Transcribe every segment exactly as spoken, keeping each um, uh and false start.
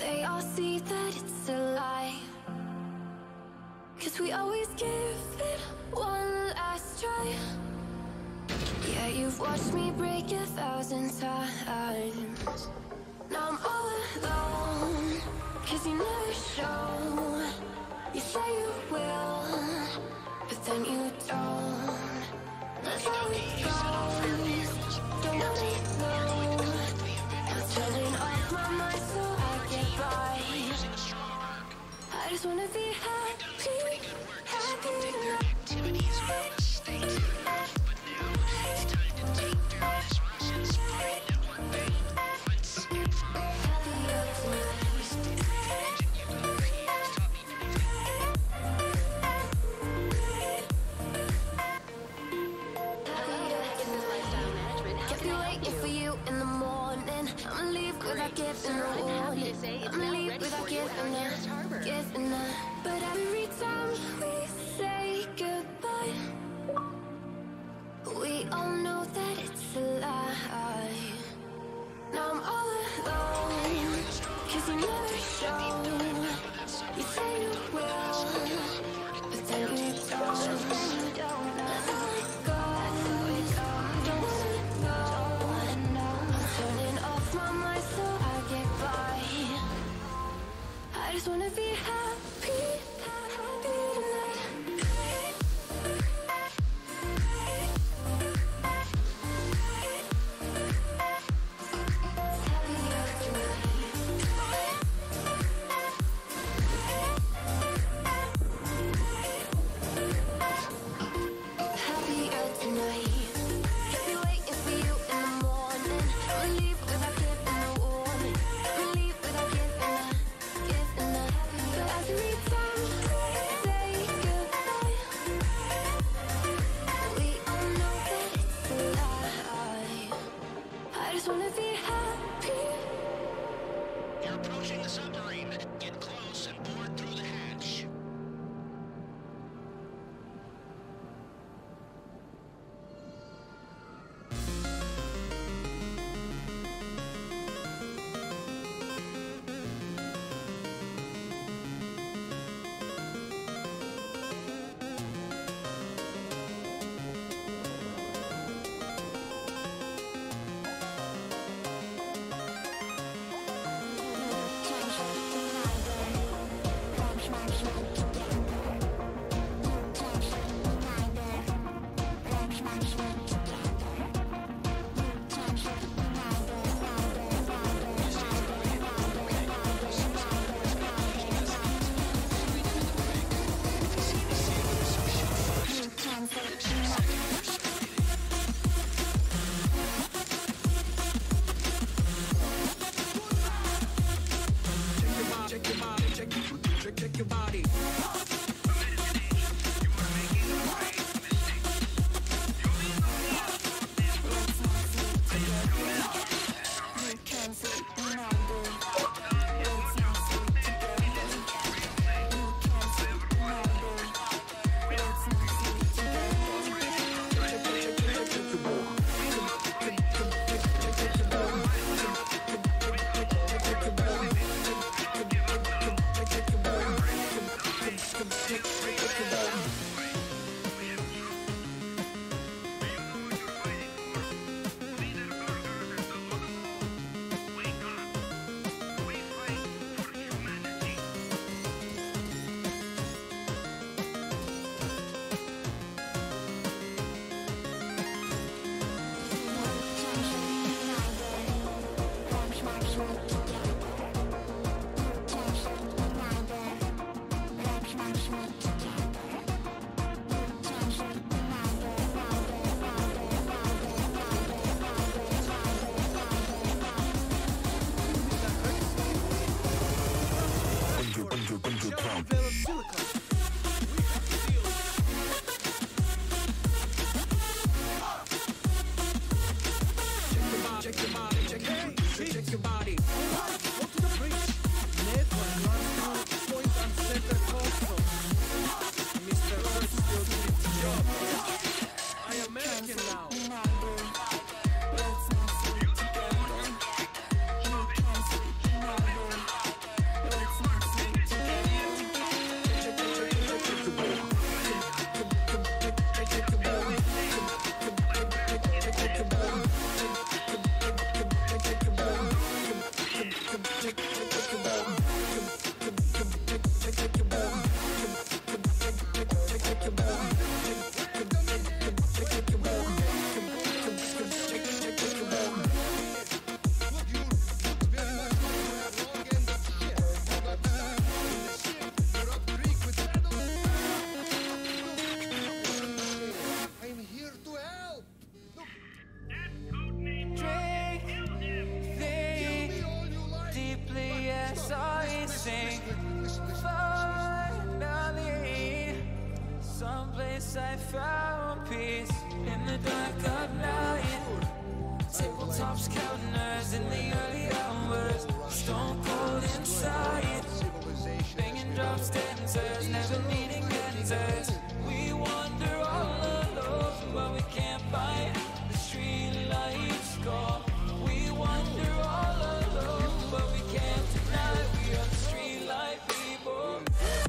they all see that it's a lie. Cause we always give it one last try. Yeah, you've watched me break a thousand times. Now I'm all alone, cause you never show. You say you will, but then you don't. That's how it goes. Don't wanna know. I'm turning off my mind so I get by. I just wanna be happy, happy tonight. Without giving a warning, I'ma leave without giving a, giving a. But every time we say goodbye, we all know that it's a lie. Now I'm all alone, cause you never show. You say you will, but then you don't. That's how it goes. Don't wanna know. I'm turning off my mind so I get by. I just wanna be happy, happy tonight. Happier tonight. Kept me waiting for you in the morning. I'ma leave without giving a warning. I'ma leave without giving a, giving a. But every time we say goodbye, we all know that it's a lie. I just wanna be happy. You're approaching the submarine. Get close and board through the hatch. Check your body, check, check, check your body. lenses. We wander all alone, but we can't find the street lights gone. We wander all alone, but we can't deny we are the street light people.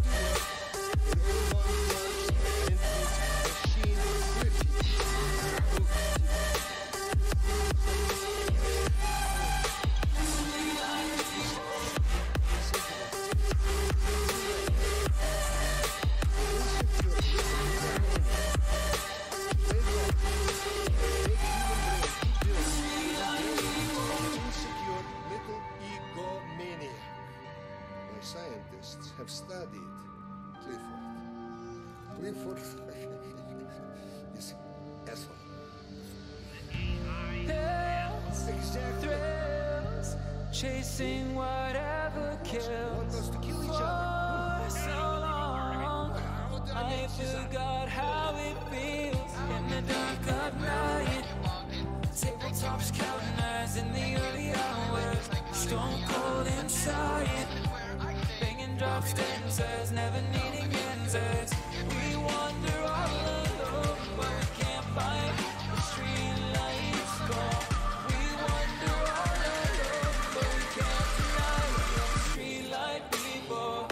Scientists have studied Clifford. Clifford is asshole. Pills, thrills, chasing whatever kills. Want us to kill each For other. so long, I forgot how it feels in the dark of night. Tabletops counting eyes in the early hours. Stone cold inside. Banging drop stanzas, never needing answers. We wander all alone, but we can't find the street lights gone. We wander all alone, but we can't deny we're the street light people.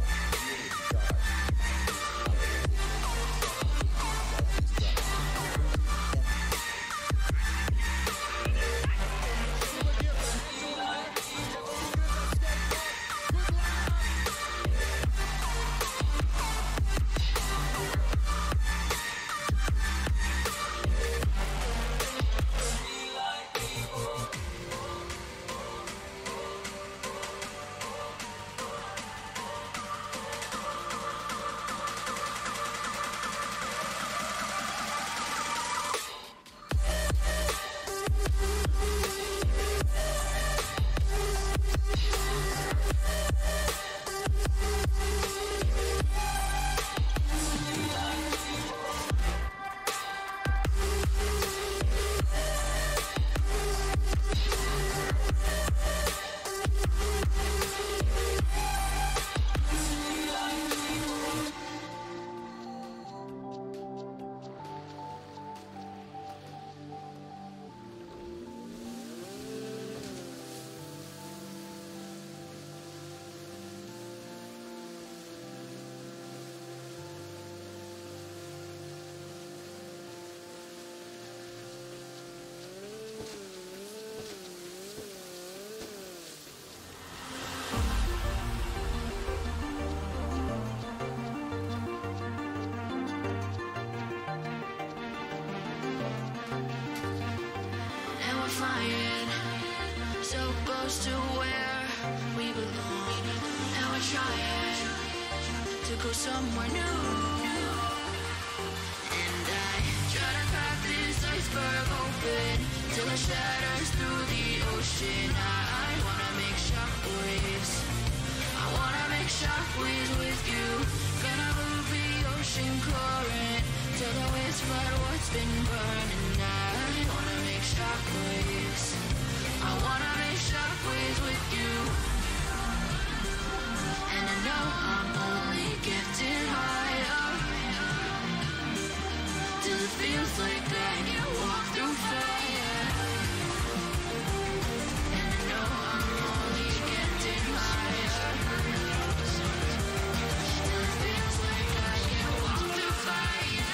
Flying so close to where we belong, and we're trying to go somewhere new. And I try to crack this iceberg open till it shatters through the ocean. I wanna make shockwaves. I wanna make shockwaves with you. Gonna move the ocean current till the waves flood what's been burning. I wanna make shockwaves. I wanna make shockwaves with you. And I know I'm only getting higher till it feels like I can walk through fire. And I know I'm only getting higher till it feels like I can walk through fire.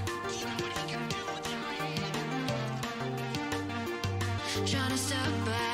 Trying to step back.